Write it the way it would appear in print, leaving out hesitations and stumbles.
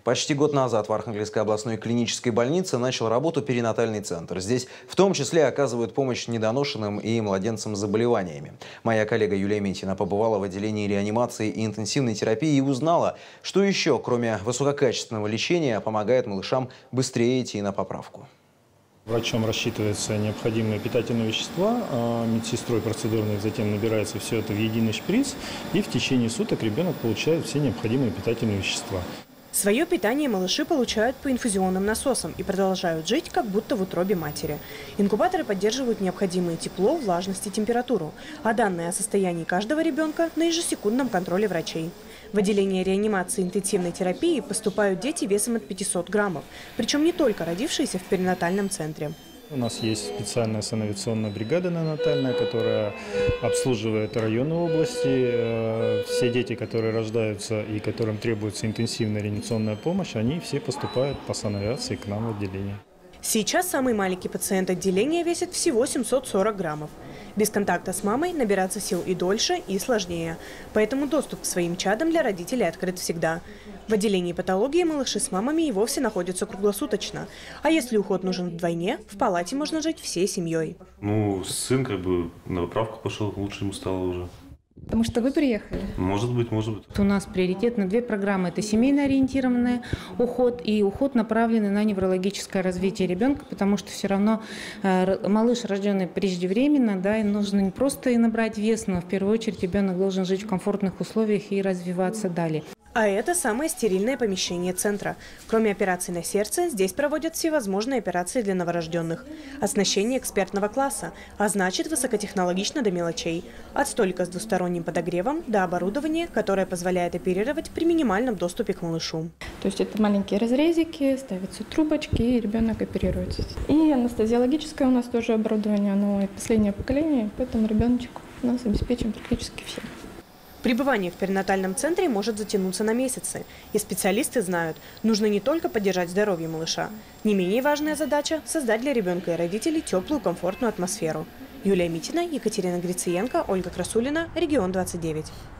Почти год назад в Архангельской областной клинической больнице начал работу перинатальный центр. Здесь в том числе оказывают помощь недоношенным и младенцам с заболеваниями. Моя коллега Юлия Митина побывала в отделении реанимации и интенсивной терапии и узнала, что еще, кроме высококачественного лечения, помогает малышам быстрее идти на поправку. Врачом рассчитываются необходимые питательные вещества, а медсестрой процедурной затем набирается все это в единый шприц, и в течение суток ребенок получает все необходимые питательные вещества. Свое питание малыши получают по инфузионным насосам и продолжают жить, как будто в утробе матери. Инкубаторы поддерживают необходимое тепло, влажность и температуру, а данные о состоянии каждого ребенка на ежесекундном контроле врачей. В отделение реанимации и интенсивной терапии поступают дети весом от 500 граммов, причем не только родившиеся в перинатальном центре. У нас есть специальная санавиационная бригада неонатальная, которая обслуживает районы области. Все дети, которые рождаются и которым требуется интенсивная реанимационная помощь, они все поступают по санавиации к нам в отделение. Сейчас самый маленький пациент отделения весит всего 740 граммов. Без контакта с мамой набираться сил и дольше, и сложнее. Поэтому доступ к своим чадам для родителей открыт всегда. В отделении патологии малыши с мамами и вовсе находятся круглосуточно. А если уход нужен вдвойне, в палате можно жить всей семьей. Сын на поправку пошел, лучше ему стало уже. Потому что вы приехали? Может быть, может быть. У нас приоритет на две программы. Это семейно-ориентированный уход и уход, направленный на неврологическое развитие ребенка, потому что все равно малыш, рожденный преждевременно, да, и нужно не просто и набрать вес, но в первую очередь ребенок должен жить в комфортных условиях и развиваться далее. А это самое стерильное помещение центра. Кроме операций на сердце, здесь проводят всевозможные операции для новорожденных. Оснащение экспертного класса, а значит высокотехнологично до мелочей. От столика с двусторонним подогревом до оборудования, которое позволяет оперировать при минимальном доступе к малышу. То есть это маленькие разрезики, ставятся трубочки, и ребенок оперируется. И анестезиологическое у нас тоже оборудование, оно последнее поколение, поэтому ребеночек у нас обеспечен практически всем. Пребывание в перинатальном центре может затянуться на месяцы. И специалисты знают, нужно не только поддержать здоровье малыша. Не менее важная задача – создать для ребенка и родителей теплую, комфортную атмосферу. Юлия Митина, Екатерина Грициенко, Ольга Красулина, Регион 29.